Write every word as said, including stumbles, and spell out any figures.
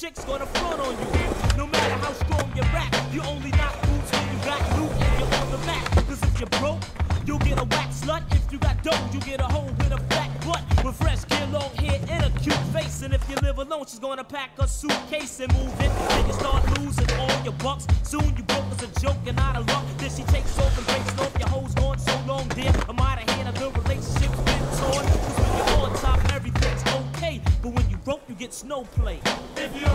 chick's gonna front on you. No matter how strong you rap, you only knock boots when you got loot and you're on the map. Cause if you're broke, you'll get a whack slut. If you got dough, you get a hoe with a fat butt, with fresh gear, long hair, and a cute face. And if you live alone, she's gonna pack a suitcase and move in. Then you start losing all your bucks. Soon you broke as a joke and out of luck. Then she takes off and breaks off. Your hoes gone so long, dear. I might have had a good relationship been torn. Cause when you're on top, everything's okay. But when you broke, you get snow play. If you